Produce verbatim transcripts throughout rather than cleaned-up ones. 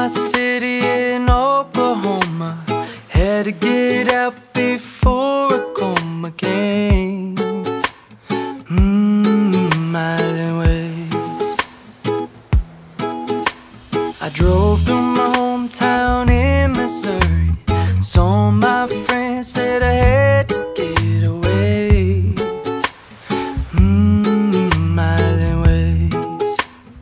city in Oklahoma. Had to get out before a coma came. Mmm, island waves. I drove through my hometown in Missouri. Saw my friends, said I had to get away. Mmm, island waves.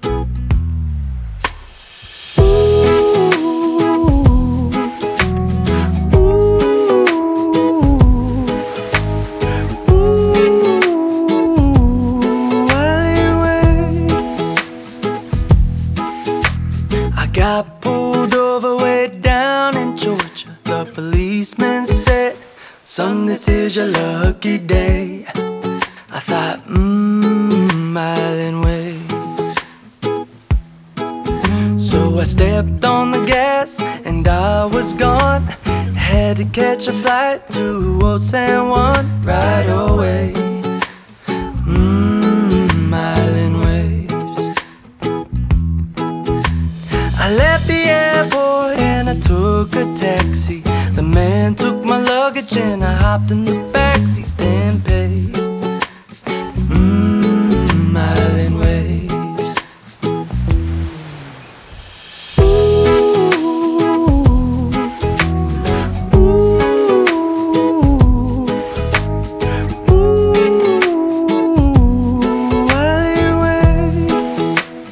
Got pulled over way down in Georgia. The policeman said, son, this is your lucky day. I thought, mmm, island waves. So I stepped on the gas and I was gone. Had to catch a flight to old San Juan right away. Mmm, island waves. I left the airport and I took a taxi. The man took my luggage and I hopped in the backseat, then paid. Mmm, island waves. Ooh, ooh, ooh, island waves.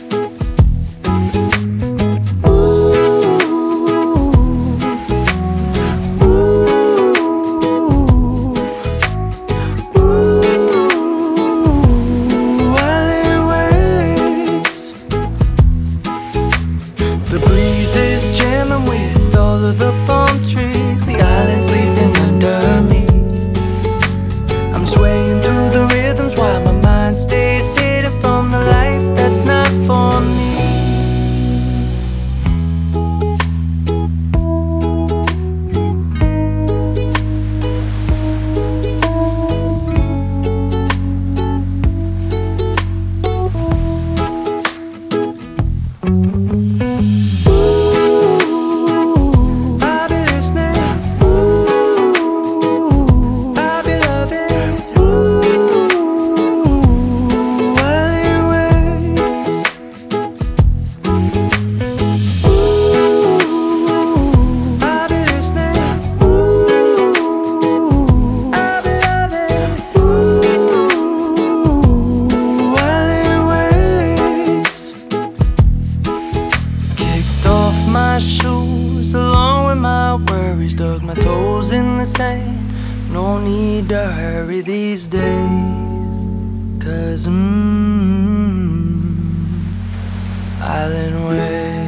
The breeze is jamming with all of the palm trees. The island sleeping under me. I'm swaying through the rhythms while my mind stays hidden from the life that's not for me. My shoes along with my worries, dug my toes in the sand. No need to hurry these days, 'cause mmm, island waves.